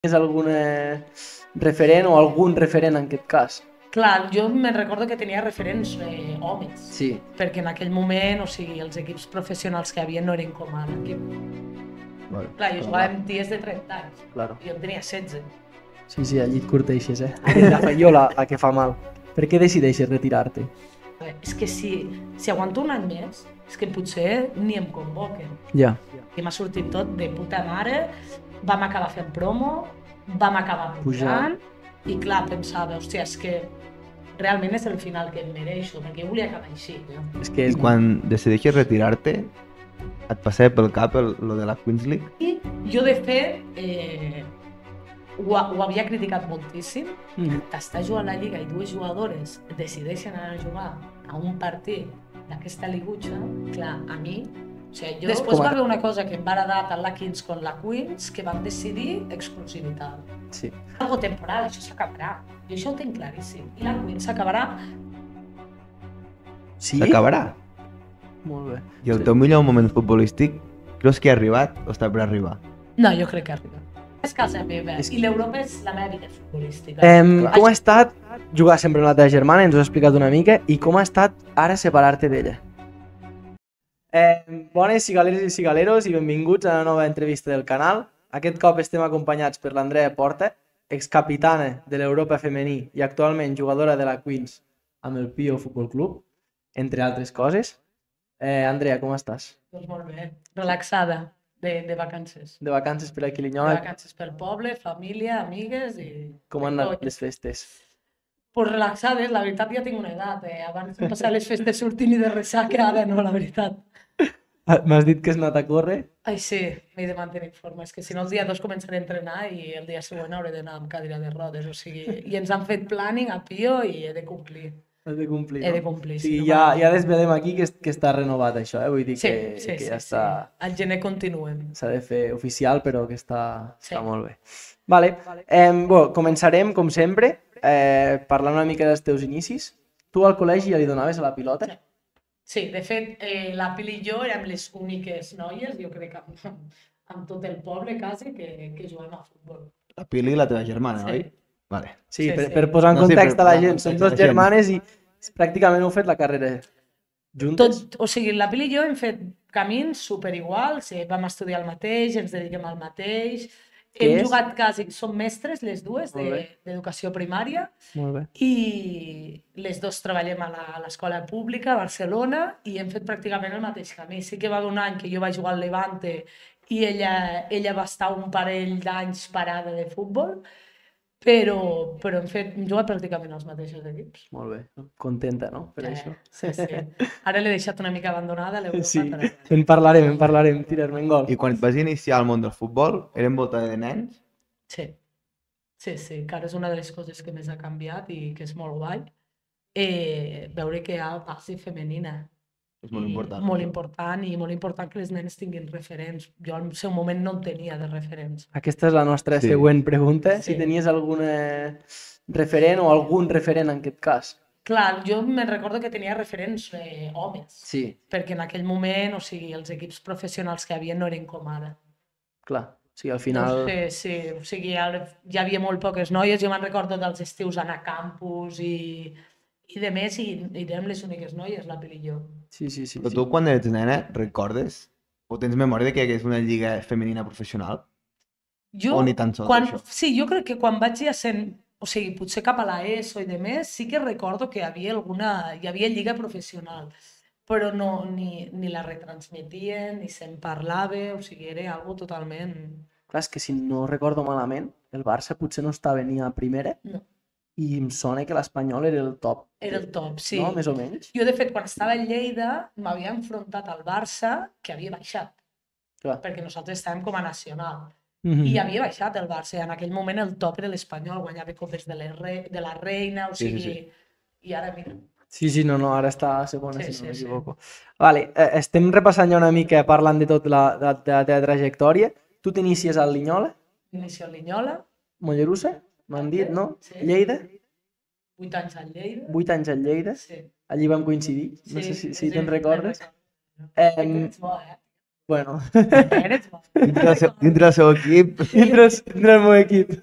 És algun referent o algun referent en aquest cas? Clar, jo me'n recordo que tenia referents homes, Sí. perquè en aquell moment, o sigui, els equips professionals que hi havia no eren com ara. Vale. Clar, jo jugava amb ties de 30 anys, Claro. i jo en tenia 16. Sí, al llit curteixes, La feiola, a que fa mal. Per què decideixes retirar-te? És que si aguanto un any més, és que potser ni em convoquen. Ja. I m'ha sortit tot de puta mare, vam acabar fent promo, vam acabar pujant, i clar, pensava, hòstia, és que realment és el final que em mereixo, perquè jo volia acabar així. És que I quan decideixes retirar-te, et passava pel cap lo de la Queens League? I jo, de fet, ho havia criticat moltíssim. T'estàs jugant a la Lliga i dues jugadores decideixen anar a jugar a un partit d'aquesta ligutxa, clar, a mi... O sigui, després va haver una cosa que em va agradar tant la Kings com la Queens, que van decidir exclusivitat. Sí. Algo temporal, això s'acabarà. Jo això ho tinc claríssim. I la Queens s'acabarà. Sí? S'acabarà? Molt bé. I el teu millor moment futbolístic, creus que ha arribat o està per arribar? No, jo crec que arriba. És casa meva, i l'Europa és la meva vida futbolística. Com ha estat jugar sempre amb la teva germana, ens ho has explicat una mica, i com ha estat ara separar-te d'ella? Bones cigaleres i cigaleros i benvinguts a una nova entrevista del canal. Aquest cop estem acompanyats per l'Andrea Porta, excapitana de l'Europa femení i actualment jugadora de la Queens amb el Pio Futbol Club, entre altres coses. Andrea, com estàs? Doncs molt bé, relaxada, de vacances. De vacances per aquí a De Linyola. vacances pel poble, família, amigues i... Com han anat les festes? Pues relaxades, la veritat ja tinc una edat, abans de passar les festes sortint i de ressaca, ara no, la veritat. M'has dit que has anat a córrer? Ai, sí, m'he de mantenir en forma, és que si no el dia 2 començaré a entrenar i el dia següent hauré d'anar amb cadira de rodes, o sigui, i ens han fet planning a Pio i he de complir. Has de complir, He no? de complir, Sí, si no ja desvelem aquí que està renovat això, vull dir Sí, que sí, ja sí, està... al gener continuem. S'ha de fer oficial, però que està Sí. molt bé. Vale. Començarem, com sempre, parlant una mica dels teus inicis. Tu al col·legi ja li donaves a la pilota? Sí. Sí, de fet, la Pili i jo érem les úniques noies, jo crec que amb tot el poble quasi, que jugàvem a futbol. La Pili i la teva germana, Sí. oi? Vale. Sí, Sí, sí. per posar en No, sí, context per a la posar en gent. Som context a dos la gent. germanes i pràcticament heu fet la carrera juntes. O sigui, la Pili i jo hem fet camins superiguals, vam estudiar el mateix, ens dediquem al mateix, hem jugat quasi, som mestres les dues d'educació primària Molt bé. i les dues treballem a l'escola pública a Barcelona i hem fet pràcticament el mateix camí. Sí que va haver un any que jo vaig jugar al Levante i ella va estar un parell d'anys parada de futbol, però hem jugat pràcticament als mateixos equips. Molt bé. Contenta, no? Per això. Sí, sí. Ara l'he deixat una mica abandonada a l'Europa. Sí, Però... en parlarem, tirar-me en gol. I quan et vas iniciar al món del futbol, eren voltada de nens? Sí, sí, encara és una de les coses que més ha canviat i que és molt guai. Veure que hi ha base femenina. És molt important. Molt important, i molt important que les nenes tinguin referents. Jo al seu moment no en tenia de referents. Aquesta és la nostra següent pregunta. Si tenies algun referent o algun referent en aquest cas. Clar, jo me'n recordo que tenia referents homes. Sí. Perquè en aquell moment, o sigui, els equips professionals que hi havia no eren com ara. Clar, o sigui, al final... Sí, o sigui, hi havia molt poques noies. Jo me'n recordo dels estius anar a campus i de més, i érem les úniques noies, la Pili i jo. Sí. Però tu, quan eres nena, recordes o tens memòria de que hi hagués una lliga femenina professional? Jo, o ni tan sols això? Sí, jo crec que quan vaig ja sent, o sigui, potser cap a l'ESO i de més, sí que recordo que hi havia lliga professional, però no, ni la retransmetien, ni se'n parlava, o sigui, era algo totalment... Clar, és que si no recordo malament, el Barça potser no estava ni a primera. No. I em sona que l'Espanyol era el top. Era el top, sí. No, més o menys? Jo, de fet, quan estava a Lleida, m'havia enfrontat al Barça, que havia baixat. Clar. Perquè nosaltres estàvem com a nacional. I havia baixat el Barça. En aquell moment el top era l'Espanyol, guanyava copes de la Reina, o sigui... I ara, mira... Sí, no, ara està a segona, si no m'equivoco. Vale, estem repassant ja una mica, parlant de tot de la teva trajectòria. Tu t'inicies al Linyola? Inicio al Linyola. Mollerussa? M'han dit, no? Sí. Lleida? 8 anys al Lleida. 8 anys al Lleida? Sí. Allí vam coincidir, no sé si te'n recordes. Bueno, Eres bo. Dintre del seu equip... dintre el meu equip.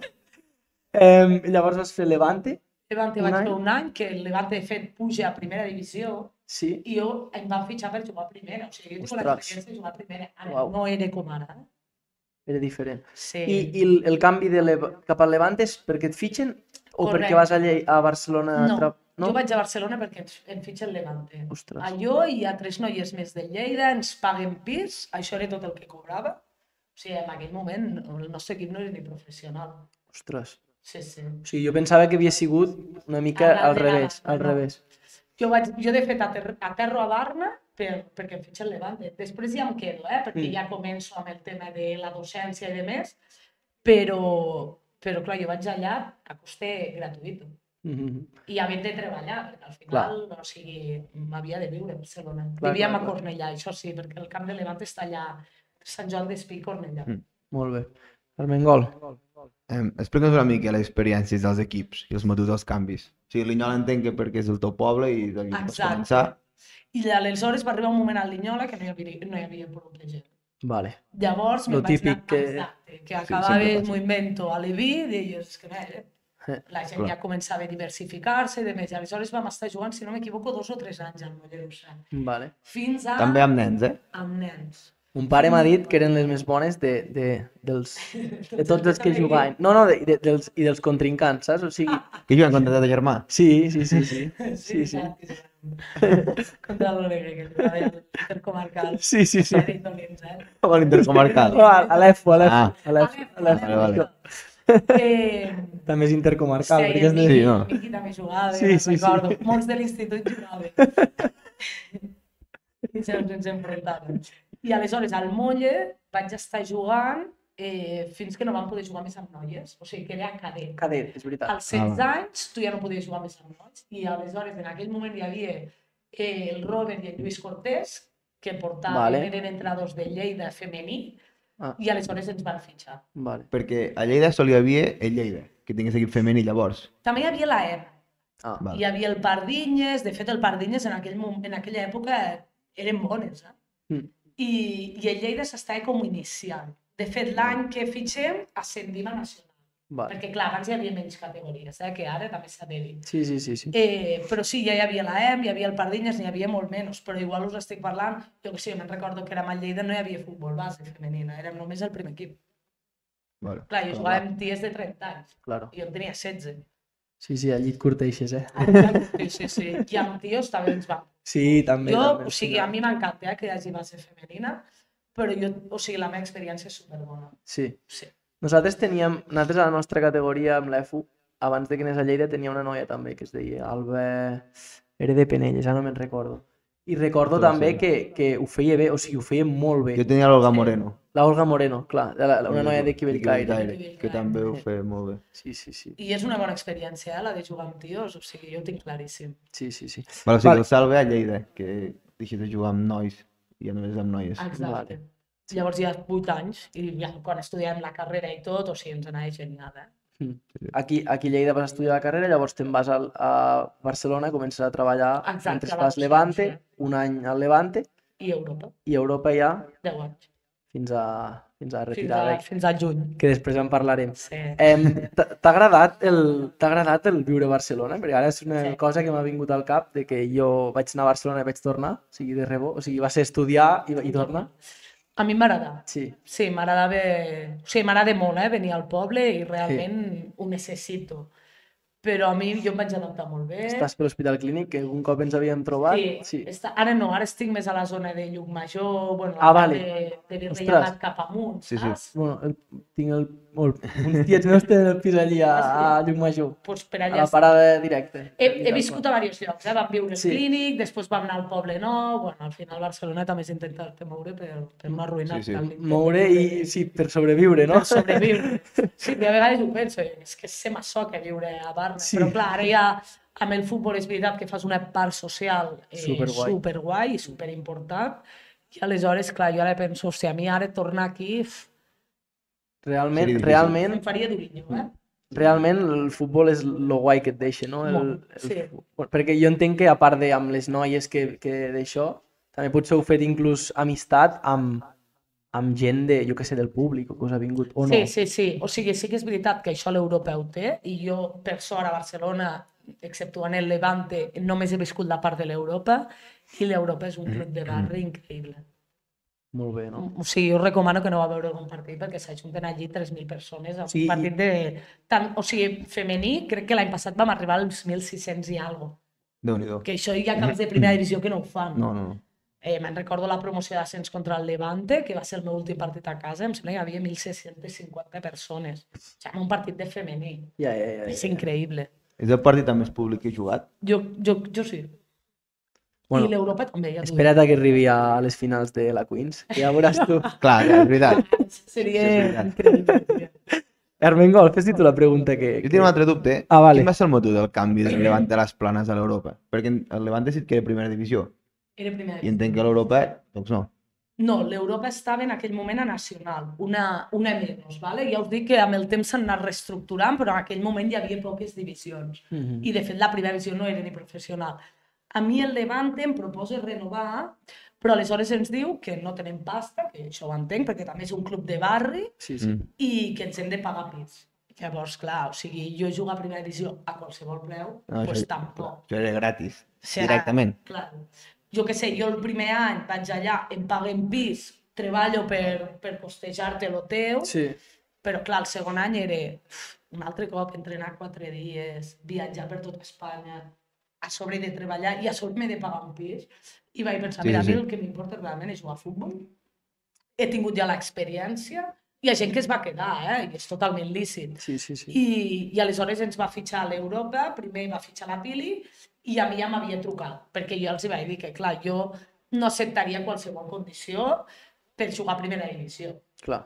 Llavors vas fer Levante, Levante Un vaig any? fer un any, que el Levante, de fet, puja a primera divisió, sí. i jo em van fitxar per jugar a primera. O sigui, jo tinc Ostres. l'experiència de jugar a primera. Ara, Uau. no era com ara. Era diferent. Sí. I el canvi cap al Levante és perquè et fitxen o Correcte. perquè vas a Barcelona? No, No? jo vaig a Barcelona perquè em fitxa el Levante. Ostres. Jo i a 3 noies més de Lleida ens paguen pis, això era tot el que cobrava. O sigui, en aquell moment el nostre equip no era ni professional. Ostres. Sí, sí. O sigui, jo pensava que havia sigut una mica al revés, al no. revés. Jo, de fet, aterro a Barna perquè em fitxa el Levante. Després ja em quedo, perquè ja començo amb el tema de la docència i de més, però clar, jo vaig allà a coste gratuït. I havent de treballar, perquè al final, o sigui, m'havia de viure a Barcelona. Vivíem a Cornellà, això sí, perquè el camp de Levante està allà, Sant Joan d'Espí, Cornellà. Molt bé. Armengol. Explica'ns una mica les experiències dels equips i els motius dels canvis. O sigui, Linyola entenc que perquè és el teu poble i d'aquí vas començar. I aleshores va arribar un moment a Linyola que no hi havia prou gent. Vale. Llavors me'n Lo vaig típic anar, que acabava, m'ho invento, a Leví, i deies, és que la gent ja començava a diversificar-se i de més. I aleshores vam estar jugant, si no m'equivoco, 2 o 3 anys al Mollerussa. Vale. Fins a... També amb nens, Amb nens. Mon pare m'ha dit que eren les més bones de tots els que jugaven. No, dels contrincants, saps? O sigui... Que juguen contra teu germà? Sí. Sí. Contra l'Olegre, que jugava a l'Intercomarcal. Sí. O a l'Intercomarcal? A l'EFO, Vale. També és intercomarcal. Sí, perquè és de... Miqui, no? Miqui també jugava, Sí. recordo. Molts de l'institut jugaven. I ens enfrontàvem. I aleshores al Molle vaig estar jugant fins que no vam poder jugar més amb noies. O sigui, que era cadet. Cadet, és veritat. Als 16 anys tu ja no podies jugar més amb nois. I aleshores en aquell moment hi havia el Robert i el Lluís Cortés, que portaven, eren entrenadors de Lleida femení, i aleshores ens van fitxar. Vale. Perquè a Lleida sol hi havia el Lleida, que tingués equip femení llavors. També hi havia la EM. Vale. Hi havia el Pardinyes, de fet el Pardinyes en aquella època eren bones. I el Lleida s'estava com iniciant. De fet, l'any que fitxem ascendim a nacional. Perquè, clar, abans hi havia menys categories, que ara també s'ha de dir. Sí. Però sí, ja hi havia la EM, hi havia el Pardinyes, n'hi havia molt menys, però igual us estic parlant, jo que sé, me'n recordo que érem al Lleida, no hi havia futbol base femenina, érem només el primer equip. Vale. Clar, jo jugava amb ties de 30 anys, Claro. i jo en tenia 16. Sí, al llit curteixes, Sí. I amb tios també ens va. Sí, també. O sigui, a mi m'encanta que hi hagi base femenina, però la meva experiència és superbona. Sí. Nosaltres a la nostra categoria amb l'EFU, abans de que anés a Lleida, tenia una noia també que es deia Alba... Era de Penelles, ja no me'n recordo. I recordo també que ho feia bé, o sigui, ho feia molt bé. Jo tenia l'Olga Moreno. La Olga Moreno, clar, una noia de Quibellaire. Que també ho feia molt bé. Sí. I és una bona experiència, la de jugar amb tios, o sigui, jo ho tinc claríssim. Sí. Vale, o sigui, el salve a Lleida, que deixis de jugar amb nois i ja només amb noies. Exacte. Llavors ja 8 anys, i ja quan estudiem la carrera i tot, o sigui, ens anava genial, Aquí a Lleida vas estudiar la carrera, llavors te'n vas a Barcelona, comences a treballar mentre fas Levante, un any al Levante. I Europa. I Europa ja... 10 anys. Fins a retirar. Fins al juny. Que després en parlarem. Sí. T'ha agradat el viure a Barcelona? Perquè ara és una cosa que m'ha vingut al cap, de que jo vaig anar a Barcelona i vaig tornar, o sigui, de rebó, o sigui, va ser estudiar i tornar. A mi m'agrada. Sí. Sí, m'agrada molt, venir al poble i realment ho necessito. Però a mi jo em vaig adaptar molt bé. Estàs per l'Hospital Clínic, que un cop ens havíem trobat. Sí. Ara no, ara estic més a la zona de Llucmajor, bueno, vale. de Virrellamat cap amunt, saps? Bueno, tinc uns tiets meus tenen el pis allí a Llucmajor, pues per allà a la parada directa. He viscut a diversos llocs, vam viure al Clínic, després vam anar al Poble Nou, bueno, al final Barcelona també s'ha intentat moure per no arruïnar. Moure i, sí, per sobreviure, no? Per sobreviure. Sí, però a vegades ho penso, és que se m'assoca viure a Barna, però clar, ara ja amb el futbol és veritat que fas una part social superguai i superimportant, i aleshores, clar, jo ara penso, a mi ara tornar aquí... Realment... Em faria durinyo, Realment el futbol és lo guai que et deixa, no? Perquè jo entenc que a part de amb les noies que d'això, també potser heu fet inclús amistat amb amb gent de, jo què sé, del públic o que us ha vingut, o no? Sí. O sigui, sí que és veritat que això l'Europa ho té i jo, per sort, a Barcelona, exceptuant el Levante, només he viscut la part de l'Europa i l'Europa és un club de barri increïble. Molt bé, no? O sigui, jo recomano que no va veure algun partit perquè s'ajunten allí 3.000 persones a un Sí, partit de... O sigui, femení, crec que l'any passat vam arribar als 1.600 i alguna cosa. Déu-n'hi-do. Que això hi ha camps de primera divisió que no ho fan. No. Me'n recordo la promoció d'ascens contra el Levante, que va ser el meu últim partit a casa, em sembla que hi havia 1.650 persones. O sigui, un partit de femení. Ja. És increïble. És el partit amb més públic que he jugat? Jo sí. Bueno, I l'Europa també, ja t'ho dic. espera't a que arribi a les finals de la Queens, que ja veuràs tu. Clar, és veritat. Seria és veritat. increïble. Armengol, fes-hi tu la pregunta que... Jo tinc un altre dubte. Ah, vale. Quin va ser el motiu del canvi del Levante a les planes a l'Europa? Perquè el Levante sí que era primera divisió. Era primera I entenc que l'Europa, doncs no. No, l'Europa estava en aquell moment a nacional, una menys, ¿vale? Ja us dic que amb el temps s'han anat reestructurant, però en aquell moment hi havia poques divisions. I de fet la primera divisió no era ni professional. A mi el Levante em proposa renovar, però aleshores ens diu que no tenem pasta, que això ho entenc, perquè també és un club de barri, Sí. i que ens hem de pagar pis. Llavors, clar, o sigui, jo jugar a primera divisió a qualsevol preu, No, doncs això- tampoc. Això era gratis, Serà, directament. Clar. Jo què sé, jo el primer any vaig allà, em paguen pis, treballo per costejar-te lo teu, Sí. però clar, el segon any era un altre cop entrenar 4 dies, viatjar per tot Espanya, a sobre de treballar i a sobre m'he de pagar un pis. I vaig pensar, Sí, mira, a mi sí. el que m'importa realment és jugar a futbol. He tingut ja l'experiència. Hi ha gent que es va quedar, i és totalment lícit. Sí. I aleshores ens va fitxar a l'Europa, primer va fitxar la Pili, i a mi ja m'havia trucat, perquè jo els vaig dir que, clar, jo no acceptaria qualsevol condició per jugar a primera divisió. Clar.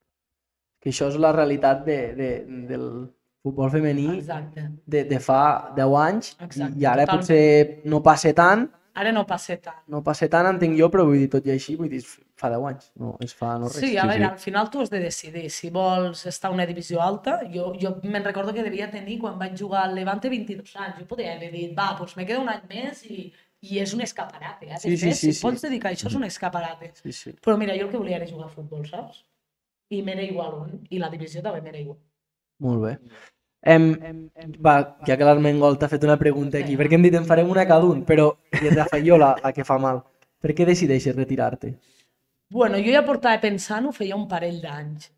Que això és la realitat del futbol femení Exacte. de fa 10 anys Exacte, i ara totalment. potser no passa tant, Ara no passa tant. entenc jo, però vull dir, tot i així, vull dir, fa 10 anys, no es fa no res. Sí, a Sí, veure, sí. al final tu has de decidir si vols estar a una divisió alta. Jo me'n recordo que devia tenir, quan vaig jugar al Levante, 22 anys. Jo podria haver dit, va, doncs me quedo un any més i és un escaparate. De Sí, fet, sí. si pots dedicar a això, és un escaparate. Sí. Però mira, jo el que volia era jugar a futbol, saps? I m'era igual un, i la divisió també m'era igual. Molt bé. Va, ja que l'Armengol t'ha fet una pregunta aquí, perquè hem dit en farem una cada un, però i és Rafa jo la que fa mal. Per què decideixes retirar-te? Bueno, jo ja portava pensant-ho feia un parell d'anys,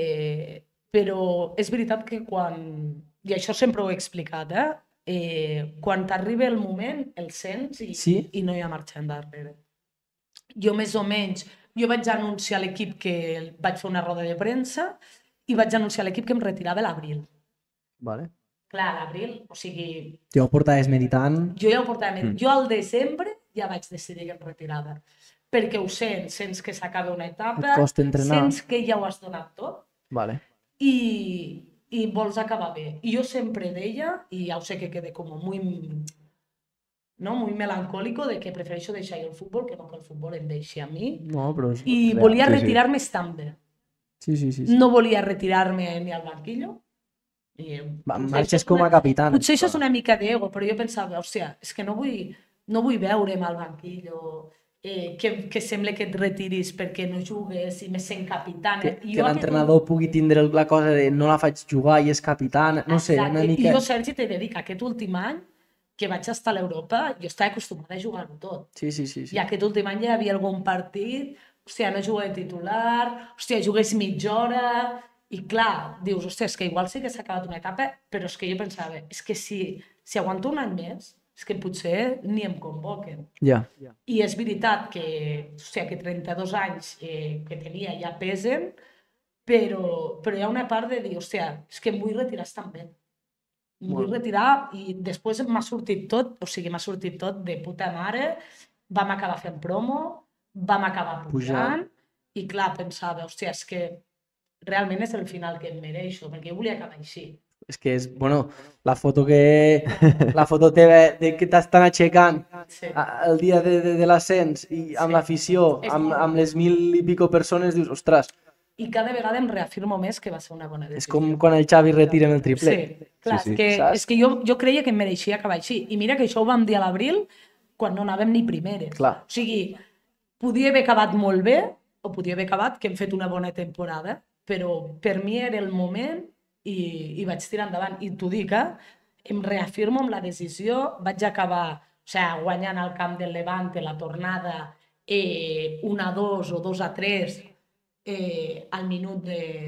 però és veritat que quan, i això sempre ho he explicat, quan t'arriba el moment, el sents Sí? i no hi ha marxa endarrere. Jo més o menys, jo vaig anunciar a l'equip que vaig fer una roda de premsa i vaig anunciar a l'equip que em retirava a l'abril. Vale. Clar, a l'abril, o sigui, Ja ho portaves meditant. jo ja ho portava jo al desembre ja vaig decidir que em retirava. Perquè ho sents que s'acaba una etapa, Et costa entrenar. sents que ja ho has donat tot Vale. i vols acabar bé. I jo sempre deia, i ja ho sé que quede com muy melancòlico, de que prefereixo deixar jo el futbol que no que el futbol em deixi a mi. No, però... I real. volia Sí, sí. retirar-me estant bé. Sí. No volia retirar-me ni al banquillo. Marxes com a capitana. Potser això és una mica d'ego, però jo pensava, hòstia, és que no vull veure'm al banquillo, que sembla que et retiris perquè no jugues i me sent capitana. Que l'entrenador pugui tindre la cosa de no la faig jugar i és capitana, no sé, una mica... I jo, Sergi, t'he de dir que aquest últim any que vaig estar a l'Europa, jo estava acostumada a jugar-ho tot. Sí. I aquest últim any ja hi havia algun partit, hòstia, no jugué de titular, hòstia, jugués mitja hora, i clar, dius, hòstia, és que igual sí que s'ha acabat una etapa, però és que jo pensava, és que si aguanto un any més, és que potser ni em convoquen. Ja. I és veritat que, hòstia, que 32 anys que tenia ja pesen, però hi ha una part de dir, hòstia, és que em vull retirar estant bé. Em vull retirar i després m'ha sortit tot, o sigui, m'ha sortit tot de puta mare, vam acabar fent promo, vam acabar pujant, i clar, pensava, hòstia, és que realment és el final que em mereixo, perquè jo volia acabar així. És que és, bueno, la foto teva de que t'estan aixecant Sí. el dia de l'ascens i amb Sí. l'afició, És amb les 1.000 i pico persones, dius, ostres, I cada vegada em reafirmo més que va ser una bona decisió. és com quan el Xavi retira amb el triplet. Sí, clar, Sí, sí. és que jo creia que em mereixia acabar així. I mira que això ho vam dir a l'abril quan no anàvem ni primeres. Clar. O sigui, podia haver acabat molt bé, o podia haver acabat, que hem fet una bona temporada, però per mi era el moment i vaig tirar endavant. I t'ho dic, em reafirmo amb la decisió, vaig acabar guanyant al camp del Levante la tornada 1-2 o 2-3 al minut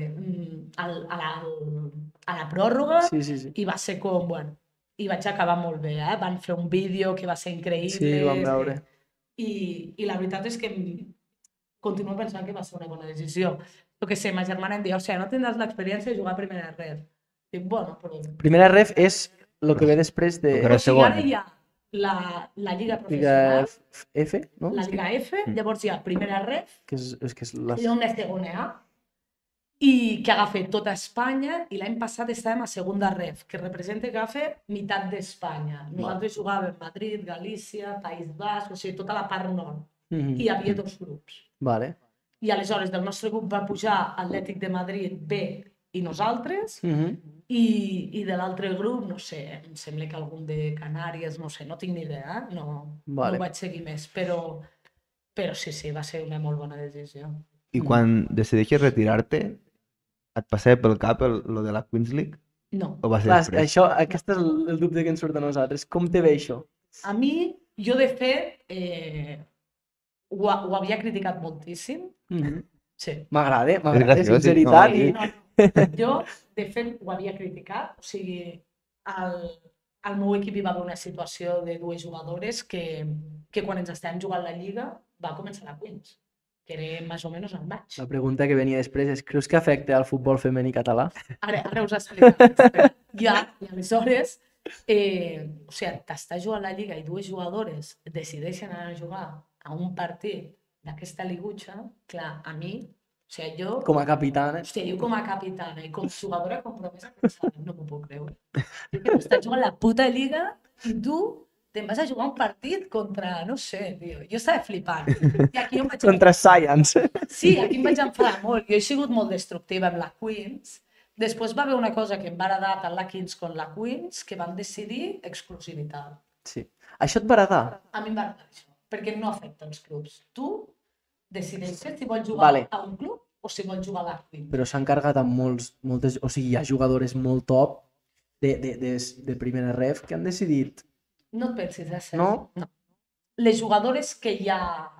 a la pròrroga, Sí. i va ser com, bueno, i vaig acabar molt bé, Van fer un vídeo que va ser increïble. Sí, ho vam veure. I la veritat és que continuo pensant que va ser una bona decisió. Jo què sé, ma germana em diu, no tindràs l'experiència de jugar a primera ref. Dic, bueno, però... Primera ref és el que ve després de... Però ara hi ha la Lliga Professional, F, no? la Lliga F, llavors hi ha primera ref, Que és hi ha una segona A, i que agafa tota Espanya, i l'any passat estàvem a segunda ref, que representa que agafa meitat d'Espanya. Nosaltres jugàvem Madrid, Galícia, País Basc, o sigui, tota la part nord. I hi havia 2 grups. Vale. I aleshores del nostre grup va pujar Atlètic de Madrid B i nosaltres, i de l'altre grup, no sé, em sembla que algun de Canàries, no sé, no tinc ni idea, no vaig seguir més, però sí, va ser una molt bona decisió. I quan decideixes retirar-te, et passava pel cap lo de la Queens League? No. O va ser després? Aquest és el dubte que ens surt a nosaltres. Com te ve això? A mi, jo de fet, ho havia criticat moltíssim. Sí. M'agrada, sinceritat. Jo, de fet, ho havia criticat. O sigui, al meu equip hi va haver una situació de 2 jugadores que quan ens estàvem jugant la Lliga va començar la Queens, que era més o menys al maig. La pregunta que venia després és, creus que afecta al futbol femení català? Ara us explicaré. I aleshores, o sigui, t'estàs jugant la Lliga i 2 jugadores decideixen anar a jugar a un partit d'aquesta ligutxa, clar, a mi, o sigui, jo... Com a capitana. Hòstia, jo com a capitana i com jugadora compromesa, no m'ho puc creure. Que estàs jugant la puta Lliga i tu te'n vas a jugar un partit contra, no sé, tio, jo estava flipant. I aquí jo em vaig... Contra Science. Sí, aquí em vaig enfadar molt. Jo he sigut molt destructiva amb la Queens. Després va haver una cosa que em va agradar tant la Kings com la Queens, que van decidir exclusivitat. Sí. Això et va agradar? A mi em va agradar això, perquè no afecta els clubs. Tu decideixes si vols jugar a un club o si vols jugar a la Queens. Però s'han carregat amb moltes... O sigui, hi ha jugadores molt top de primera ref que han decidit... No et pensis, Sergi. No? Les jugadores que hi ha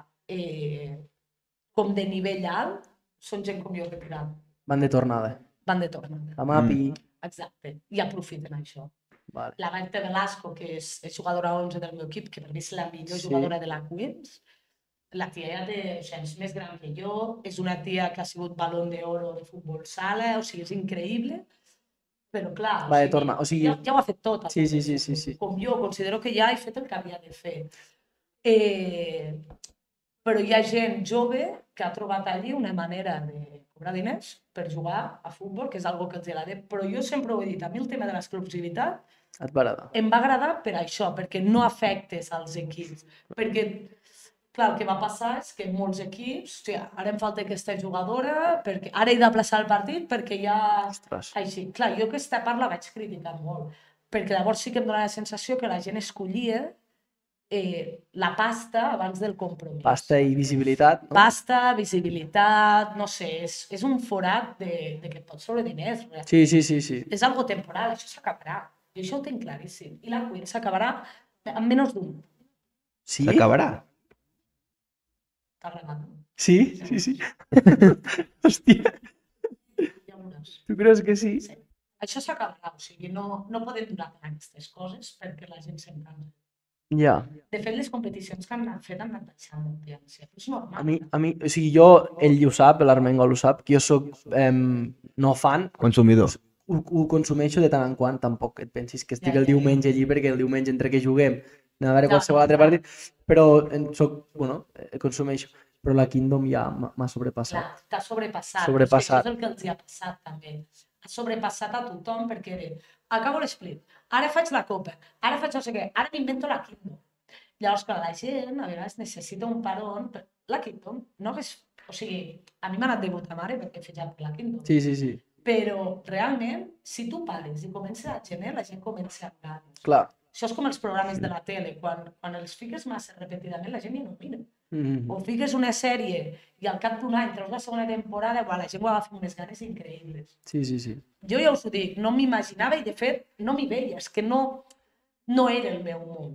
com de nivell alt són gent com jo retirada. Van de tornada. Van de tornada. La Mapi... Exacte. I aprofiten això. Vale. La Maite Velasco, que és jugadora 11 del meu equip, que per mi és la millor jugadora de la Queens, la tia ja té, o sigui, és més gran que jo, és una tia que ha sigut balón d'oro de futbol sala, o sigui, és increïble, però clar, o sigui, ja ho ha fet tot. Sí. Com jo, considero que ja he fet el que havia de fer. Però hi ha gent jove que ha trobat allí una manera de cobrar diners per jugar a futbol, que és una cosa que els agrada, però jo sempre ho he dit, a mi el tema de l'exclusivitat em va agradar per això, perquè no afectes als equips, perquè clar, el que va passar és que molts equips, o sigui, ara em falta aquesta jugadora, perquè ara he de plaçar el partit perquè ja... Ostres. Així. Clar, jo aquesta part la vaig criticar molt, perquè llavors sí que em dona la sensació que la gent escollia la pasta abans del compromís. Pasta i visibilitat, no? Pasta, visibilitat, no sé, és un forat de que et pots sobre diners. Sí. És algo temporal, això s'acabarà. Jo això ho tinc claríssim. I la Queen s'acabarà en menys d'un. Sí? S'acabarà? T'ha regat. Sí. Hòstia. Ja ho veuràs. Tu creus que sí? Sí. Això s'acabarà, o sigui, no podem durar tant aquestes coses perquè la gent s'encanta. Ja. De fet, les competicions que han fet han anat baixant d'audiència. És normal. A mi, o sigui, ell ho sap, l'Armengol ho sap, que jo soc no fan. Consumidor. Ho consumeixo de tant en quant, tampoc et pensis que estic el diumenge allí perquè el diumenge entre que juguem anem a veure qualsevol altre partit, però consumeixo. Però la Kingdom ja m'ha sobrepassat. Clar, t'ha sobrepassat. Sobrepassat. Això és el que els hi ha passat també. Ha sobrepassat a tothom perquè acabo l'split, ara faig la copa, ara faig no sé què, ara m'invento la Kingdom. Llavors, clar, la gent a vegades necessita un paron. La Kingdom no és... O sigui, a mi m'ha anat de puta mare perquè he fet ja per la Kingdom. Sí. Però realment, si tu pares i comences a gener, la gent comença a ganes. Clar. Això és com els programes de la tele. Quan els fiques massa repetidament, la gent ja no mira. O fiques una sèrie i al cap d'un any treus la segona temporada, la gent ho agafa amb unes ganes increïbles. Sí, sí, sí. Jo ja us ho dic, no m'imaginava i de fet no m'hi veia, és que no era el meu món.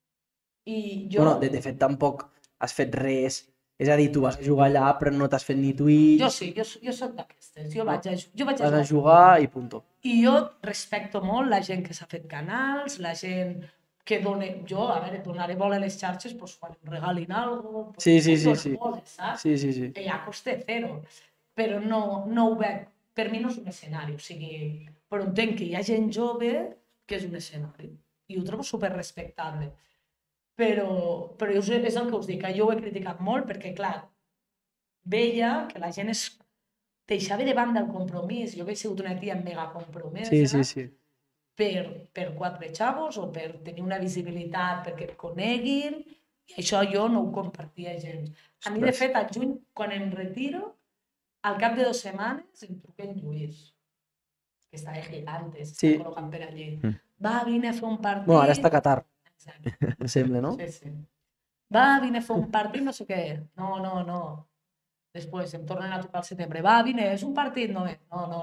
I jo... Bueno, de fet tampoc has fet res. És a dir, tu vas a jugar allà però no t'has fet ni Twitch. Jo sí, jo soc d'aquestes. Jo vaig Vas a jugar i punto. I jo respecto molt la gent que s'ha fet canals, la gent que dona... Jo, a veure, donaré bola a les xarxes doncs, quan em regalin alguna cosa. Sí. Boles, saps? Sí. Que ja costa zero. Però no ho veig. Per mi no és un escenari, o sigui... Però entenc que hi ha gent jove que és un escenari. I ho trobo superrespectable. Però és el que us dic, que jo ho he criticat molt perquè, clar, veia que la gent deixava de banda el compromís. Jo he sigut una tia mega compromesa Sí. per 4 xavos o per tenir una visibilitat perquè et coneguin, i això jo no ho compartia gens. A mi, de fet, al juny, quan em retiro, al cap de 2 setmanes em truca en Lluís, que estava gigante, s'està col·locant per allí. Va, vine a fer un partit... Bueno, ara està a Qatar. Exacte. Em sembla, no? Sí. Va, vine a fer un partit, no sé què. No. Després em tornen a trucar al setembre. Va, vine, és un partit? No.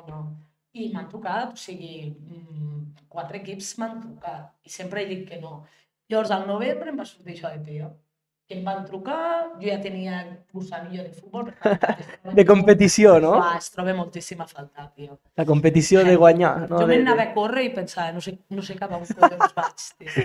I m'han trucat, o sigui, 4 equips m'han trucat. I sempre he dit que no. Llavors, al novembre em va sortir això de Pio. Que em van trucar, jo ja tenia gusanillo de futbol. De competició, no? Es troba moltíssim a faltar, tio. La competició de guanyar, no? Jo m'anava a córrer i pensava, no sé cap a on collons vaig,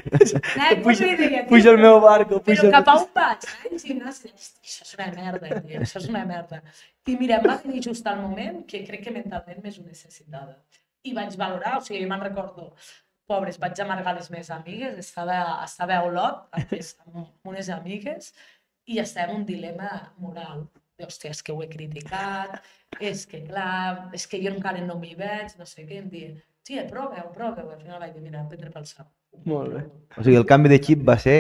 tio. Pujo el meu barco. Però cap a on vaig? Això és una merda, tio, això és una merda. I mira, em va venir just al moment que crec que mentalment m'és ho necessitava. I vaig valorar, o sigui, jo me'n recordo, pobres, vaig amargar les meves amigues, estava a Olot, amb unes amigues, i estava en un dilema moral. Hòstia, és que ho he criticat, és que clar, és que jo encara no m'hi veig, no sé què, em diuen, tia, proveu. Al final vaig dir, mira, prendre pel sac. Molt bé. O sigui, el canvi de xip va ser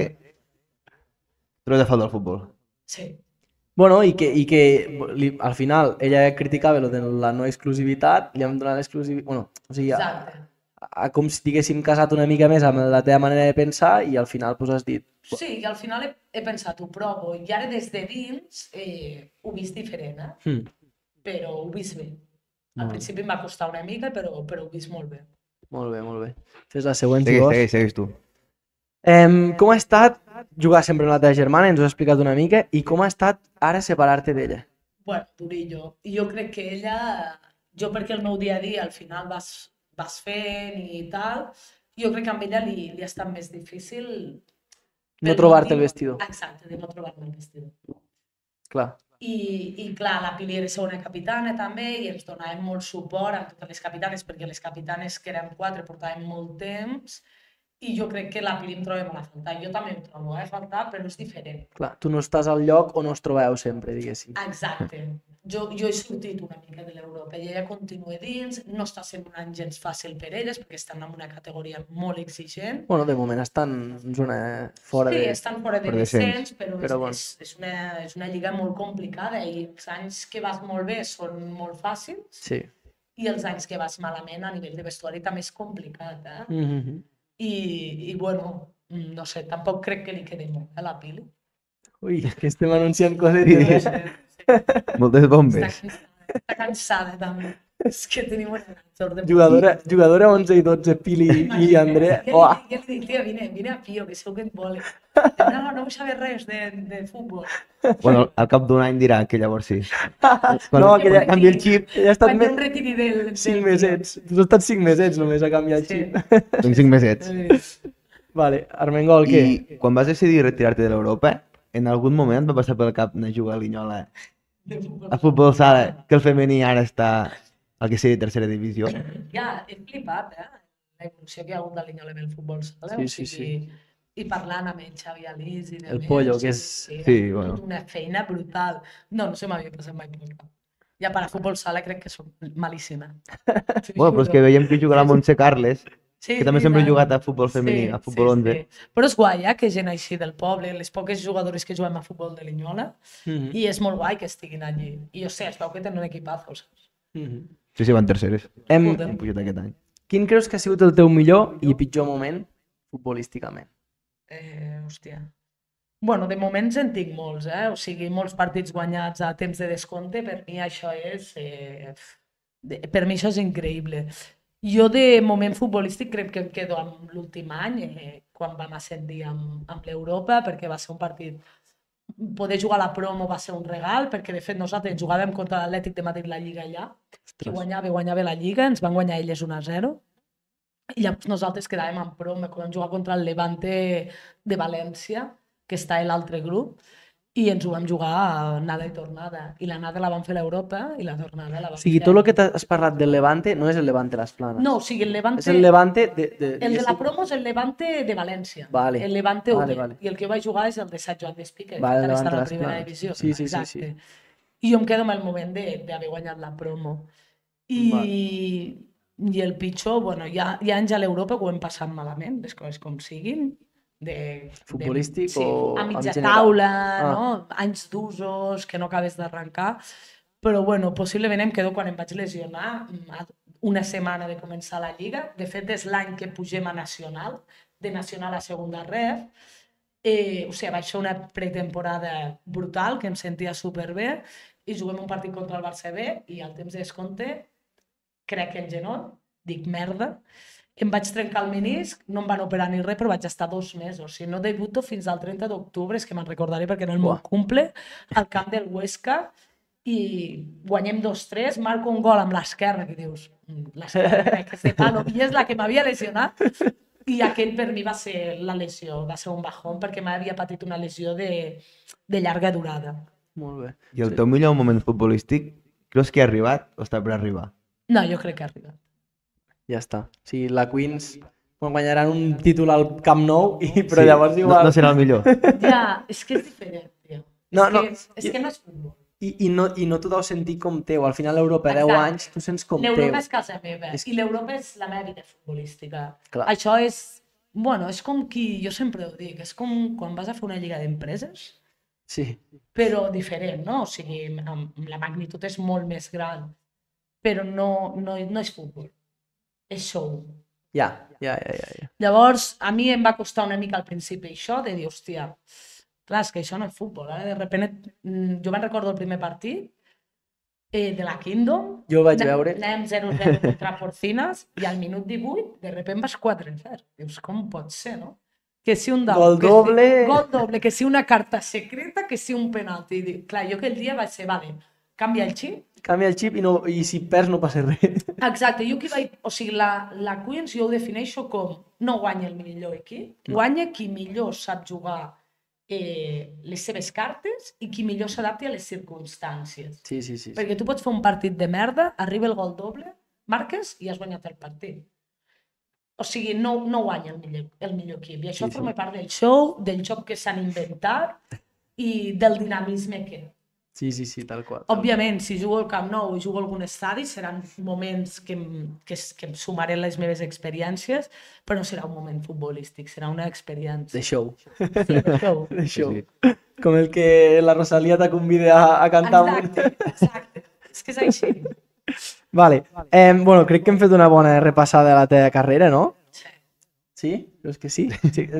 treure de falta del futbol. Sí. Bueno, i que al final ella criticava lo de la no exclusivitat, li hem donat l'exclusivitat, bueno, o sigui, com si diguéssim casat una mica més amb la teva manera de pensar i al final pues, has dit... Sí, i al final he pensat, ho provo, i ara des de dins ho he vist diferent, però ho he vist bé. Al principi em va costar una mica, però ho he vist molt bé. Molt bé. Fes la següent, si vols. Segueix tu. Com ha estat jugar sempre amb la teva germana, ens ho has explicat una mica, i com ha estat ara separar-te d'ella? Bueno, durillo. Jo crec que ella, jo perquè el meu dia a dia al final vas fent i tal, jo crec que amb ella li ha estat més difícil... No trobar-te el vestidor. Exacte, de no trobar-me el vestidor. Clar. I clar, la Pili era segona capitana també i ens donàvem molt suport a totes les capitanes perquè les capitanes que érem 4 portàvem molt temps i jo crec que la Pili em troba molt a faltar. Jo també em trobo a faltar, però és diferent. Clar, tu no estàs al lloc on us trobeu sempre, diguéssim. Exacte. Jo he sortit una mica de l'Europa i ella continua dins, no està sent un any gens fàcil per elles perquè estan en una categoria molt exigent. Bueno, de moment estan en zona fora de... Sí, estan fora de descens, però és una lliga molt complicada i els anys que vas molt bé són molt fàcils i els anys que vas malament a nivell de vestuari també és complicat. I bueno, no sé, tampoc crec que li quedi molt a la Pili. Ui, que estem anunciant cosetes, Moltes bombes. Està cansada també. És que tenim una sort de... Jugadora 11 i 12, Pili i Andrea. Jo li dic, tio, vine a Pio, que segur que et vol. No vull saber res de futbol. Bueno, al cap d'un any dirà que llavors sí. No, que ja canvia el xip. Ja ha estat quan un retiri del... 5 mesets. Tu has estat 5 mesets només a canviar el xip. Són 5 mesets. Vale, Armengol, què? I quan vas decidir retirar-te de l'Europa, en algun moment va passar pel cap anar a jugar a Linyola a futbol sala, que el femení ara està al que sigui tercera divisió? Ja, he flipat, la evolució que hi ha hagut de Linyola en el futbol sala. Sí. I parlant amb en Xavi Alís i el Pollo, que és... Sí, bueno. Una feina brutal. No se m'havia passat mai per cap. Ja per a futbol sala crec que soc malíssima. Bueno, però és que veiem que juga la Montse Carles, que també sempre ha jugat a futbol femení, a futbol 11. Però és guai, que gent així del poble, les poques jugadores que juguem a futbol de Linyola, i és molt guai que estiguin allí. I, es veu que tenen un equipazo, saps? Sí, van terceres. Hem pujat aquest any. Quin creus que ha sigut el teu millor i pitjor moment futbolísticament? Hòstia. Bueno, de moments en tinc molts, O sigui, molts partits guanyats a temps de descompte, per mi això és... per mi això és increïble. Jo de moment futbolístic crec que em quedo amb l'últim any, quan vam ascendir amb l'Europa, perquè va ser un partit... Poder jugar a la promo va ser un regal, perquè de fet nosaltres jugàvem contra l'Atlètic de Madrid la Lliga allà, i guanyava la Lliga, ens van guanyar elles 1-0, i llavors nosaltres quedàvem en promo, vam jugar contra el Levante de València, que està a l'altre grup, i ens ho vam jugar a anada i tornada. I l'anada la vam fer a l'Europa i la tornada la vam O sigui, fer... tot el que t'has parlat del Levante no és el Levante Las Planes. No, o sigui, el Levante... És el Levante El de la promo és el Levante de València. Vale. El Levante Vale, UD. vale. I el que vaig jugar és el de Sant Joan d'Espí, que Vale, el encara està Levante a la Las primera Planes. divisió. Sí, sí, sí, Exacte. sí. I jo em quedo amb el moment d'haver guanyat la promo. I el pitjor, bueno, ja anys a l'Europa que ho hem passat malament, les coses com siguin. Futbolístic sí, o a mitja en general? taula, Ah. no? Anys d'usos que no acabes d'arrencar. Però bueno, possiblement em quedo quan em vaig lesionar una setmana de començar la Lliga. De fet, és l'any que pugem a Nacional, de Nacional a Segunda Ref. O sigui, vaig fer una pretemporada brutal, que em sentia superbé, i juguem un partit contra el Barça B, i al temps de descompte crec que en genoll, dic merda, em vaig trencar el menisc, no em van operar ni res, però vaig estar 2 mesos. O sigui, no debuto fins al 30 d'octubre, és que me'n recordaré perquè era el meu cumple, al camp del Huesca, i guanyem 2-3, marco un gol amb l'esquerra, que dius, l'esquerra crec que és de palo, i és la que m'havia lesionat, i aquell per mi va ser la lesió, va ser un bajón, perquè m'havia patit una lesió de llarga durada. Molt bé. I el teu millor moment futbolístic, creus que ha arribat o està per arribar? No, jo crec que ha arribat. Ja està. O sigui, la Queens guanyaran un títol al Camp Nou, però Sí, llavors igual... No serà el millor. Ja, és que és diferent, tio. És que no és futbol. I no t'ho deus sentir com teu. Al final l'Europa, 10 Exacte. anys, tu sents com teu. L'Europa és casa meva, És que- i l'Europa és la meva vida futbolística. Clar. Això és... Bueno, és com qui... Jo sempre ho dic, és com quan vas a fer una lliga d'empreses, Sí. però diferent, no? O sigui, la magnitud és molt més gran, però no és futbol, és show. Ja. Llavors, a mi em va costar una mica al principi això, de dir, hòstia, clar, és que això no és futbol, de repente, jo me'n recordo el primer partit de la Kingdom. Jo el vaig veure. Anàvem 0-0 contra Porcines i al minut 18, de repente vas 4-0. Dius, com pot ser, no? Que si un dau, Gol doble. Gol doble, que si una carta secreta, que si un penalti. Clar, jo aquell dia vaig ser, vale, canvia el xip. Canvia el xip i si perds no passa res. Exacte, jo aquí vaig... O sigui, la Queens jo ho defineixo com no guanya el millor equip, guanya qui millor sap jugar les seves cartes i qui millor s'adapti a les circumstàncies. Sí. Perquè tu pots fer un partit de merda, arriba el gol doble, marques i has guanyat el partit. O sigui, no guanya el millor equip. I això forma part del show, del joc que s'han inventat i del dinamisme que... Sí, tal qual. Òbviament, si jugo al Camp Nou i jugo a algun estadi, seran moments que em sumaré les meves experiències, però no serà un moment futbolístic, serà una experiència. De show. Sí, de show. De show. Com el que la Rosalía te convida a cantar. Exacte. És que és així. Vale. Bueno, crec que hem fet una bona repassada de la teva carrera, no? Sí. Sí? Creus que sí?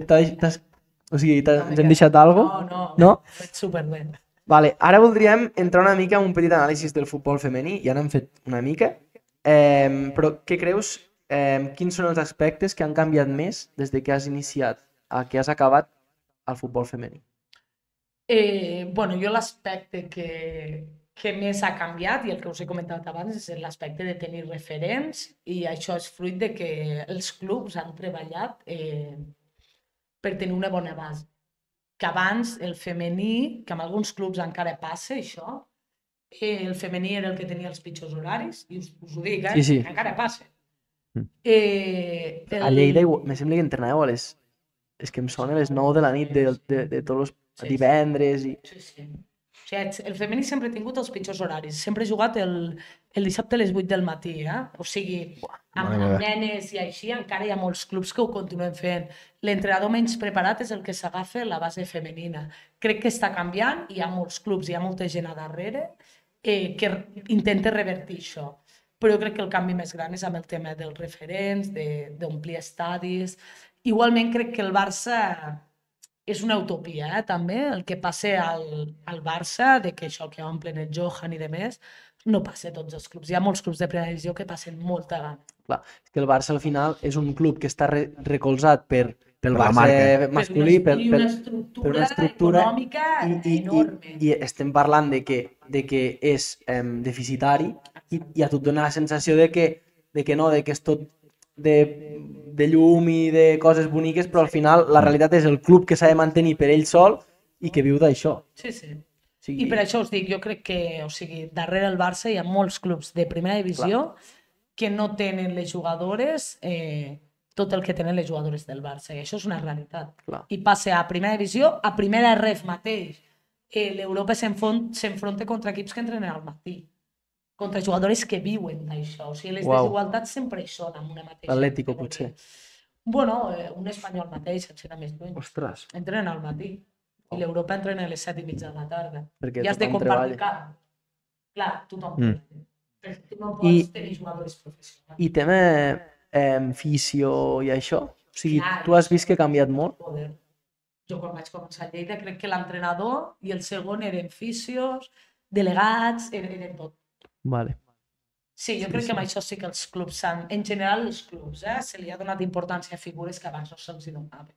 O sigui, ens hem deixat alguna cosa? No? Ho fet superbé. Vale, ara voldríem entrar una mica en un petit anàlisi del futbol femení, ja n'hem fet una mica, però què creus, quins són els aspectes que han canviat més des de que has iniciat a que has acabat al futbol femení? Bueno, jo l'aspecte que més ha canviat, i el que us he comentat abans, és l'aspecte de tenir referents, i això és fruit de que els clubs han treballat per tenir una bona base. Que abans el femení, que en alguns clubs encara passa això, el femení era el que tenia els pitjors horaris, i us ho dic, Sí. encara passa. A Lleida, me sembla que entrenàveu a les... És que em sona a les 9 de la nit de tots els divendres i... Sí. O sigui, el femení sempre ha tingut els pitjors horaris. Sempre he jugat el dissabte a les 8 del matí, O sigui, amb nenes i així, encara hi ha molts clubs que ho continuen fent. L'entrenador menys preparat és el que s'agafa la base femenina. Crec que està canviant, hi ha molts clubs, hi ha molta gent a darrere que intenta revertir això. Però jo crec que el canvi més gran és amb el tema dels referents, d'omplir estadis. Igualment crec que el Barça és una utopia, també, el que passa al Barça, de que això que omplen el Johan i de més, no passa a tots els clubs. Hi ha molts clubs de primera divisió que passen molta gana. Clar, és que el Barça al final és un club que està recolzat pel la Barça marca. masculí, per I una una estructura estructura econòmica i enorme. estem parlant de que és deficitari i a tu et dona la sensació de que no, de que és tot de llum i de coses boniques, però al final la realitat és el club que s'ha de mantenir per ell sol i que viu d'això. Sí, sí. O sigui, I per això us dic, jo crec que, o sigui, darrere el Barça hi ha molts clubs de primera divisió que no tenen les jugadores tot el que tenen les jugadores del Barça, i això és una realitat. Clar. I passa a primera divisió, a primera ref mateix. L'Europa s'enfronta contra equips que entrenen al matí, contra jugadores que viuen d'això. O sigui, les desigualtats sempre hi són amb una mateixa. L'Atlético, potser. Bueno, un espanyol mateix, sense anar més lluny. Ostres. Entrenen al matí. I l'Europa entrena a les 7:30 de la tarda. Perquè I has de tothom compartir treballa. camp. Clar, tothom treballa. Perquè tu no pots tenir jugadors professionals. I tema fisio i això? O sigui, Clar, tu has vist que ha canviat molt? Joder. Jo quan vaig començar a Lleida crec que l'entrenador i el segon eren fisios, delegats, eren tot. Vale. Sí, jo crec que amb això sí que els clubs s'han... En general, els clubs, se li ha donat importància a figures que abans no se'ls donaven.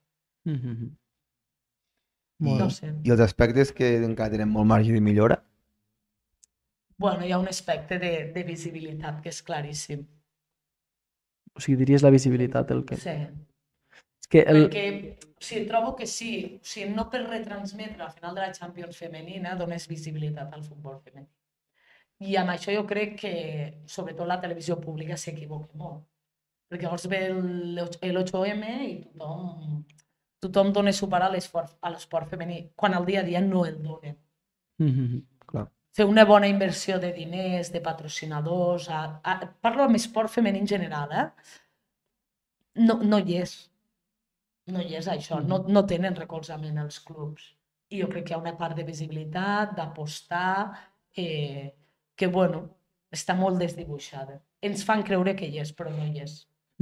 No sé. I els aspectes que encara tenen molt marge de millora? Bueno, hi ha un aspecte de visibilitat que és claríssim. O sigui, diries la visibilitat el que... Sí. És que Perquè, o sigui, trobo que sí, o sigui, no per retransmetre al final de la Champions femenina dones visibilitat al futbol femení. I amb això jo crec que, sobretot la televisió pública, s'equivoca molt. Perquè llavors ve l'8M i tothom dona suport a l'esport femení, quan al dia a dia no el donen. Clar. Fer una bona inversió de diners, de patrocinadors, parlo amb esport femení en general, no hi és. No hi és això, no tenen recolzament els clubs. I jo crec que hi ha una part de visibilitat, d'apostar, que, bueno, està molt desdibuixada. Ens fan creure que hi és, però no hi és.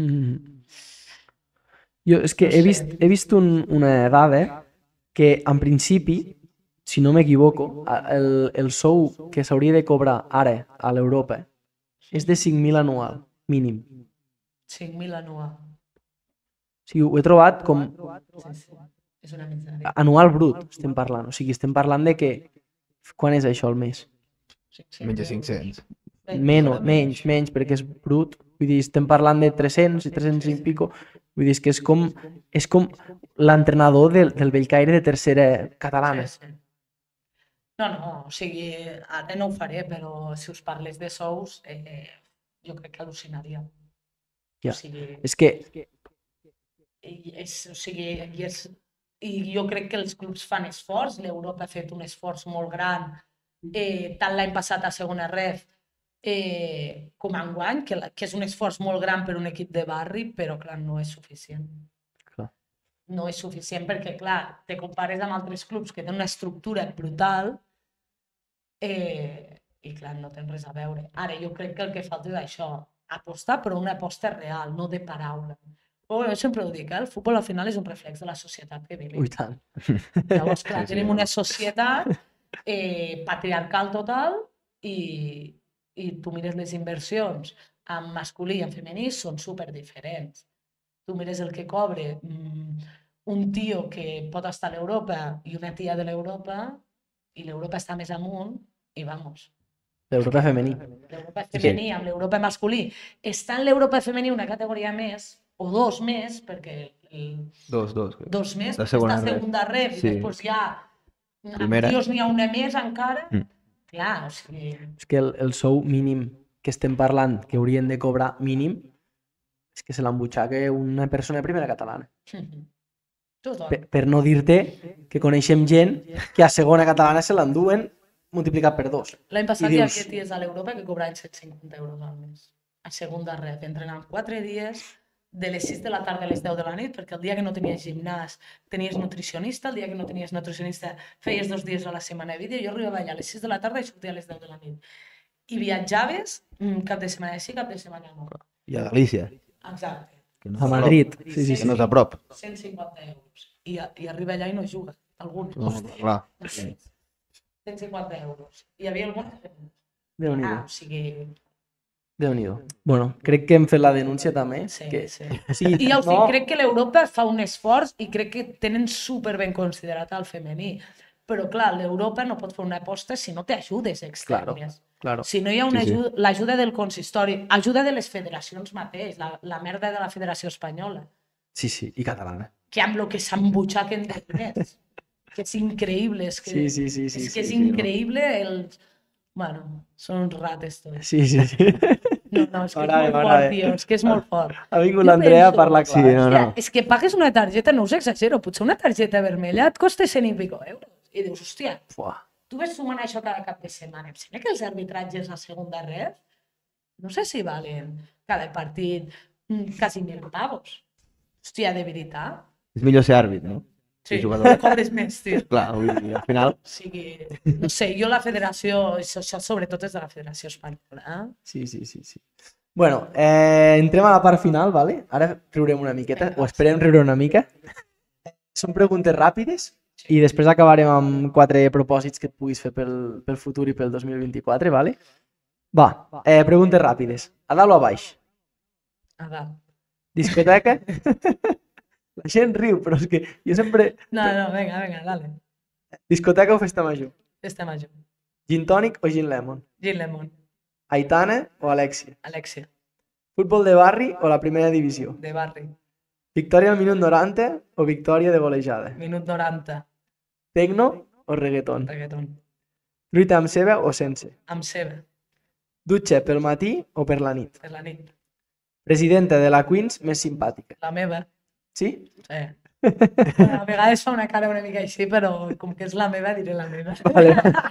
Jo és que he vist una dada que, en principi, si no m'equivoco, el sou que s'hauria de cobrar ara a l'Europa és de 5.000 anual, mínim. 5.000 anual. O sigui, ho he trobat com Sí. És una misèria. anual brut, estem parlant. O sigui, estem parlant de que... Quan és això al mes? Menys de 500. Menys, perquè és brut. Vull dir, estem parlant de 300 i 300 i pico. Vull dir, és que és com l'entrenador del Bellcaire de tercera catalana. Sí. No, o sigui, ara no ho faré, però si us parles de sous, jo crec que al·lucinaria. Ja. O sigui, És que... I jo crec que els clubs fan esforç, l'Europa ha fet un esforç molt gran, tant l'any passat a segona ref com enguany, que és un esforç molt gran per un equip de barri, però clar, no és suficient. Clar. No és suficient perquè, clar, te compares amb altres clubs que tenen una estructura brutal i clar, no tenen res a veure. Ara, jo crec que el que falta és això, apostar, però una aposta real, no de paraula. Jo sempre ho dic, el futbol al final és un reflex de la societat que vivim. Ui, tant. Llavors, clar, tenim una societat patriarcal total i tu mires les inversions en masculí i en femení són superdiferents. Tu mires el que cobra un tio que pot estar a l'Europa i una tia de l'Europa i l'Europa està més amunt i vamos. L'Europa femení. L'Europa femení amb l'Europa masculí. Està en l'Europa femení una categoria més o dos més, perquè dos més, La està segona a segunda ref i després ja Primera. amb tios n'hi ha una més encara. Clar, o sigui... És que el sou mínim que estem parlant, que haurien de cobrar mínim, és que se l'embutxaca una persona de primera catalana. Tothom. Per no dir-te que coneixem gent que a segona catalana se l'enduen multiplicat per 2. L'any passat I hi dius- havia ties a l'Europa que cobraven 150 euros al mes. A segunda ref, entrenant 4 dies, de les 6 de la tarda a les 10 de la nit, perquè el dia que no tenies gimnàs tenies nutricionista, el dia que no tenies nutricionista feies 2 dies a la setmana de vídeo, jo arribava allà a les 6 de la tarda i sortia a les 10 de la nit. I viatjaves cap de setmana sí, cap de setmana no. I a Galícia. Exacte. Que no A és Madrid. prop. Sí. Que no és a prop. 150 euros. i arriba allà i no juga, alguns. No, clar. 150 euros. Hi havia algun... Déu-n'hi-do. o sigui... Déu-n'hi-do. Bueno, crec que hem fet la denúncia també. Sí, que... sí. Sí, I ja us dic, no, crec que l'Europa fa un esforç i crec que tenen super ben considerat el femení. Però clar, l'Europa no pot fer una aposta si no té ajudes externes. claro. Si no hi ha una Sí, sí. ajuda, l'ajuda del consistori, ajuda de les federacions mateix, la merda de la Federació Espanyola, Sí, i catalana. que amb el que s'embutxaquen de diners. Que és increïble, és que, Sí. és, que és sí, no? increïble el... Bueno, són uns rates tots. Sí. No, és que és M'agrada, molt m'agrada. fort, tio, és que és molt fort. Ha vingut Jo l'Andrea a penso- parlar clar. Sí, no, Hòstia, no. és que pagues una targeta, no us exagero, potser una targeta vermella et costa 100 i pico euros. I dius, hòstia, Fuà. tu ves sumant això cada cap de setmana. Em sembla que els arbitratges a segunda red, no sé si valen cada partit quasi 1.000 pavos. Hòstia, de veritat? És millor ser àrbit, no? Sí, jugador. no cobres més, tio. Clar, vull dir, al final... O sigui, no sé, jo la federació, això sobretot és de la Federació Espanyola, Sí. Bueno, entrem a la part final, ¿vale? Ara riurem una miqueta, o esperem riure una mica. Són preguntes ràpides i després acabarem amb 4 propòsits que et puguis fer pel futur i pel 2024, ¿vale? Va, preguntes ràpides. A dalt o a baix? A dalt. Discoteca? La gent riu, però és que jo sempre... No, venga, dale. Discoteca o festa major? Festa major. Gin tònic o gin lemon? Gin Lemon. Aitana o Alexia? Alexia, Futbol de barri o la primera divisió? de barri. Victòria al minut 90 o victòria de golejada? Minut 90. Tecno o reggaeton? Reggaeton. Fruita amb ceba o sense? Amb ceba, Dutxa pel matí o per la nit? per la nit. Presidenta de la Queens més simpàtica. La meva, Sí? sí. A vegades fa una cara una mica així, però com que és la meva, diré la meva. Vale.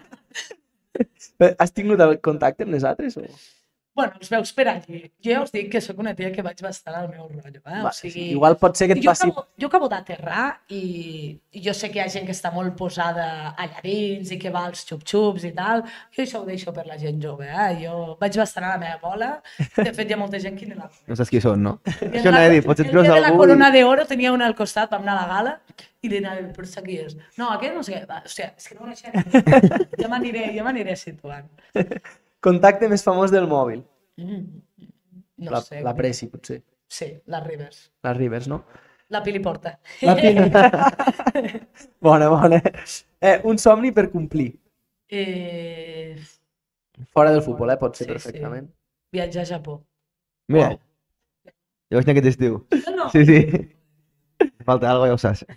Has tingut el contacte amb les altres? O... Bueno, els veus per allí. Jo ja us dic que sóc una tia que vaig bastant al meu rotllo, Va, o sigui... igual pot ser que et passi... Jo acabo d'aterrar i jo sé que hi ha gent que està molt posada a llarins i que va als xup-xups i tal. Jo això ho deixo per la gent jove, Jo vaig bastant a la meva bola. De fet, hi ha molta gent que ni la... No saps qui són, no? I Això no he dit, potser et creus el dia de la algú... Corona d'Oro tenia una al costat, vam anar a la gala i li anava, però saps qui és? No, aquest no sé què. Va, hòstia, és que no ho coneixem. Ja m'aniré situant. Contacte més famós del mòbil. No sé. La Presi, potser. Sí, la Rivers. La Rivers, no? La Pili Porta. La Pili. Bona. Un somni per complir. Fora del futbol, pot ser Sí, perfectament. Viatjar a Japó. Mira, jo vaig anar aquest estiu. No. Sí. Falta algo, ja ho saps.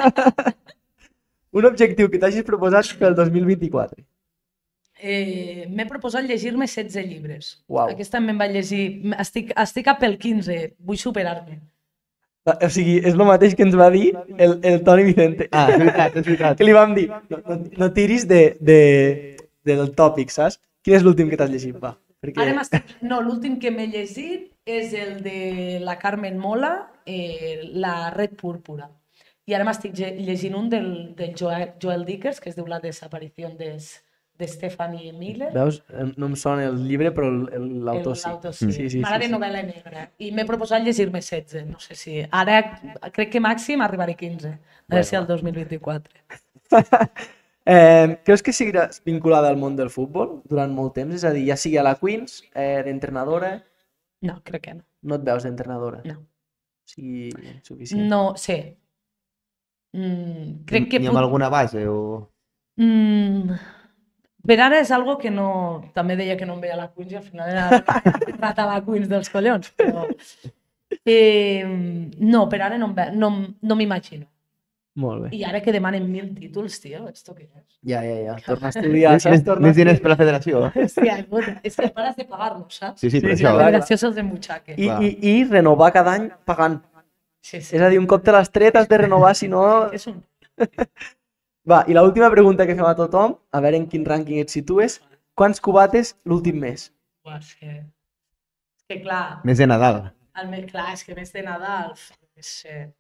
Un objectiu que t'hagis proposat pel 2024. M'he proposat llegir-me 16 llibres. Uau. Aquest també em vaig llegir. Estic a pel 15, vull superar-me. O sigui, és el mateix que ens va dir el Toni Vicente. Ah, és veritat. Que li vam dir, no tiris del tòpic, saps? Quin és l'últim que t'has llegit? Va, perquè... No, l'últim que m'he llegit és el de la Carmen Mola, la Red Púrpura. I ara m'estic llegint un del Joel Dickers, que es diu La desaparició de Stephanie Miller. Veus? No em sona el llibre, però l'autor sí. L'autor sí. Sí. M'agrada novel·la negra. I m'he proposat llegir-me 16. No sé si... Ara crec que màxim arribaré a 15. A veure si el 2024. Creus que seguiràs vinculada al món del futbol durant molt temps? És a dir, ja sigui a la Queens, d'entrenadora... No, crec que no. No et veus d'entrenadora? No. O sigui, suficient. No, sí. Crec que... Ni amb alguna base o... Per ara és algo que no... També deia que no em veia a la Queens i al final era rata a la Queens dels collons, però... No, per ara no m'imagino. Molt bé. I ara que demanen 1.000 títols, tio, esto què és? Ja. Torna a estudiar, saps? Més diners per la federació. Hòstia, puta, és que pares de pagar-los, saps? Sí, per Sí, això. La clar. federació se'ls embutxaca. I renovar cada any pagant. Sí. És a dir, un cop te l'has tret, has de renovar, si no... És un... Va, i l'última pregunta que fem a tothom, a veure en quin rànquing et situes. Quants cubates l'últim mes? Uah, és que clar, Més de Nadal. clar, és que més de Nadal, és...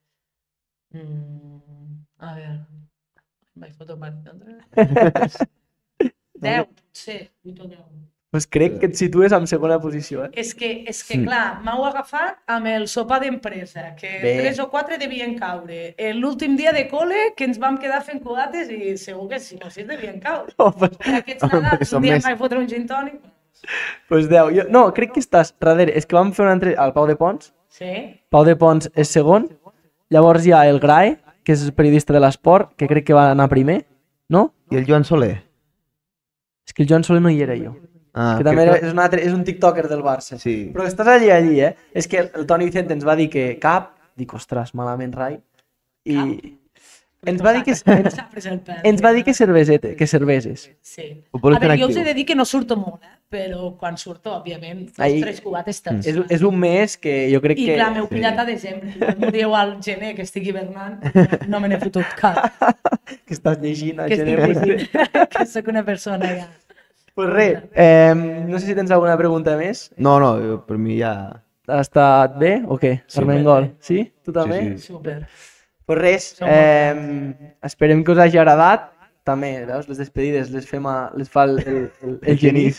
a veure... Vaig foto per 10, potser, 8 o 10. Pues crec que et situes en segona posició, eh? És que clar, m'heu agafat amb el sopar d'empresa, que Bé. 3 o 4 devien caure. L'últim dia de col·le, que ens vam quedar fent cubates i segur que 5 o 6 devien caure. Oh, pues, Aquests Nadals, són un dia més. em vaig fotre un gin tònic. pues 10. Jo, no, crec que estàs darrere. És que vam fer una entrevista al Pau de Pons. Sí? Pau de Pons és segon. Llavors hi ha el Grae, que és periodista de l'esport, que crec que va anar primer, no? I el Joan Soler? És que el Joan Soler no hi era jo. Ah, Que també crec és un tiktoker del Barça. Sí. Però estàs allí, eh? És que el Toni Vicente ens va dir que cap, dic, ostres, malament, Rai, i ens va dir que, S'ha pres el pèl. ens va dir que cervesete, que cerveses. Sí. Ho pots A veure, fer jo us actiu. he de dir que no surto molt, però quan surto, òbviament, Ahí- 2 3 cubates te'ls És un mes que jo crec I que... clar, m'heu pillat a desembre. M'ho dieu al gener que estic hivernant, no me n'he fotut cap. que estàs llegint a Que estic gener. llegint, que sóc una persona ja. Pues res, no sé si tens alguna pregunta més. No, per mi ja... Ha estat bé o què? Armengol, sí? Tu també? sí. Super. Pues res, Som molt esperem que us hagi agradat. També, veus, les despedides les fa el Genís.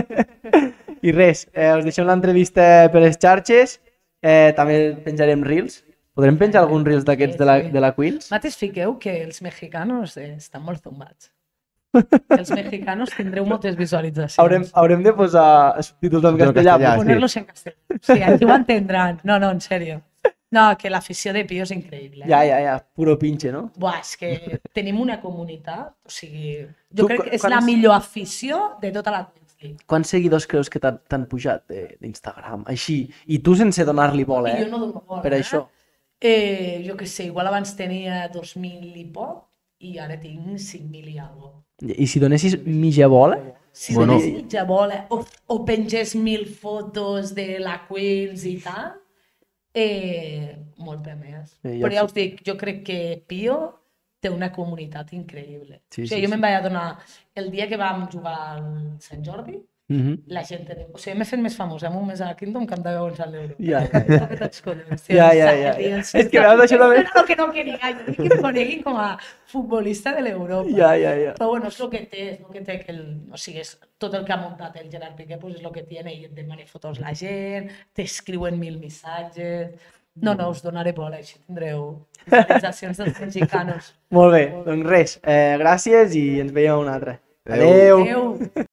I res, us deixem l'entrevista per les xarxes. També penjarem reels. Podrem penjar algun reels d'aquests de la Queens? Mates fiqueu que els mexicanos estan molt zumbats. Els mexicanos tindreu moltes visualitzacions. Haurem de posar subtítols en En castellà. castellà, però- Ponerlos en castellà. Sí, aquí ho entendran. No, en sèrio. No, que l'afició de Pío és increïble. Ja, puro pinche, no? Buah, és que tenim una comunitat, o sigui, Tu, jo crec que és la quants- millor afició de tota la Queens League. Quants seguidors creus que t'han pujat d'Instagram? Així, i tu sense donar-li bola, I eh? jo no dono bola, Per això. Jo què sé, igual abans tenia 2.000 i poc i ara tinc 5.000 i alguna cosa. I si donessis mitja bola? Si Bueno. donés mitja bola o pengés 1.000 fotos de la Queens i tal, molt bé més. Sí, Però jo ja us dic, jo crec que Pío té una comunitat increïble. Sí, o sigui, sí, jo me'n vaig adonar el dia que vam jugar al Sant Jordi, la gent tenia... O sigui, m'he fet més famós en un mes a la Kingdom que en 10 anys a l'Euro. Ja. Toquetats collons, tio, Ja. sèries. És que veus, això també... Era el que no quería, jo dic que em coneguin com a futbolista de l'Europa. Ja. Però bueno, és el que té, és el que té que o sigui, és tot el que ha muntat el Gerard Piqué, pues és el que tiene, i et demana fotos la gent, t'escriuen 1.000 missatges... No, us donaré bola, així tindreu visualitzacions dels mexicanos. Molt bé, doncs res, gràcies i ens veiem un altre. Adéu. Adéu. Adéu!